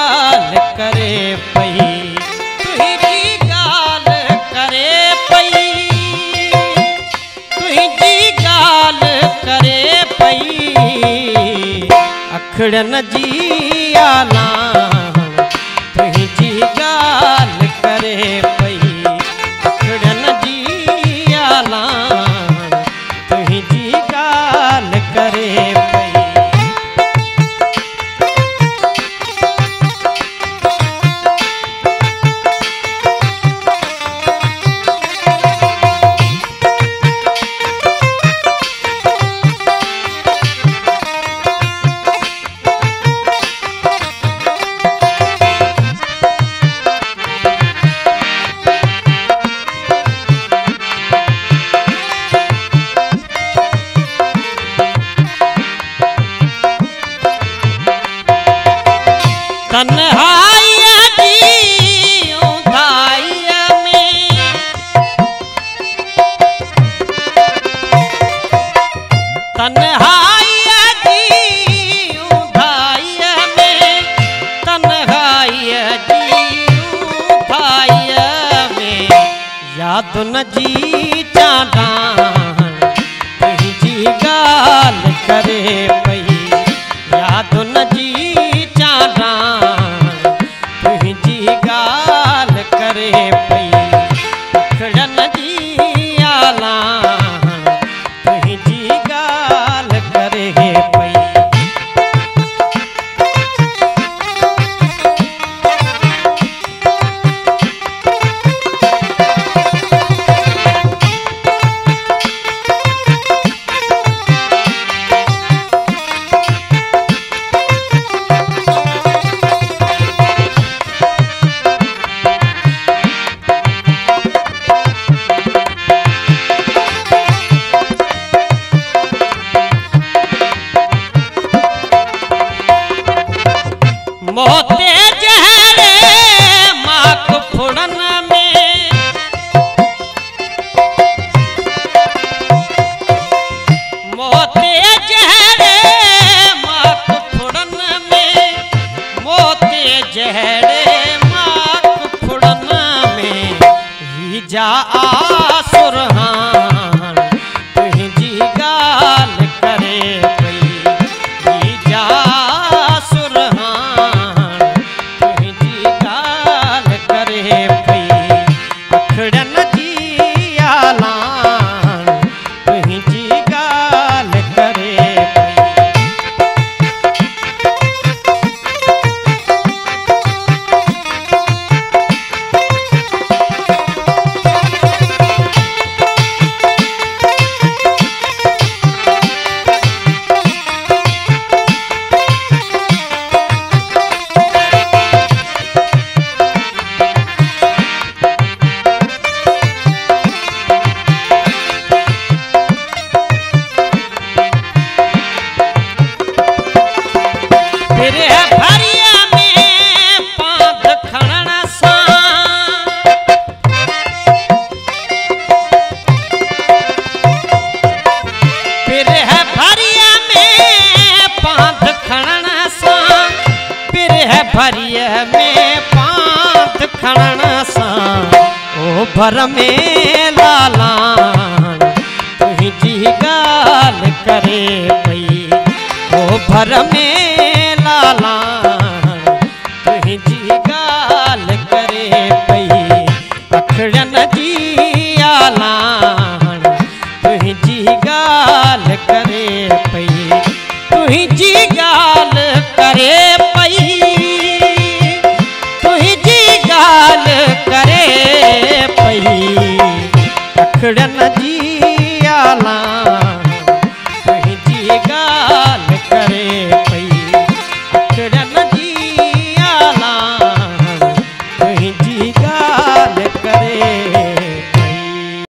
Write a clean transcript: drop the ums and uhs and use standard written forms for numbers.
गाल करे पई, तुझी गाल करे पई, तुझी गाल करे पई, अखड़न जी आलान तुझी गाल करे पई, अखड़न जी आलान तुझी गाल करे पई। तन्हाइया जी उधाइया में, तन्हाइया जी उधाइया में, तन्हाइया जी उधाइया में, याद न जी चाँदान तुझी गाल करे पई, याद न जी गाल करे पई, अखड़न जी आलान तुझी गाल करे पई। मोते जहरे माक फुड़न में, मोते जहरे माक फुड़न में, मोते जहरे माक फुड़न में, ही जा आसुरहान तुझी गाल करे पई, ही जा अखड़न जी आलान तुझी गाल करे पई। फिर भरिया में पांध खड़न सा, फिर भरिया में पांध खड़न सा, फिर भरिया में पांध खड़न सा, ओ भर में लालान तुझी गाल करे पई, ओ भर में लालान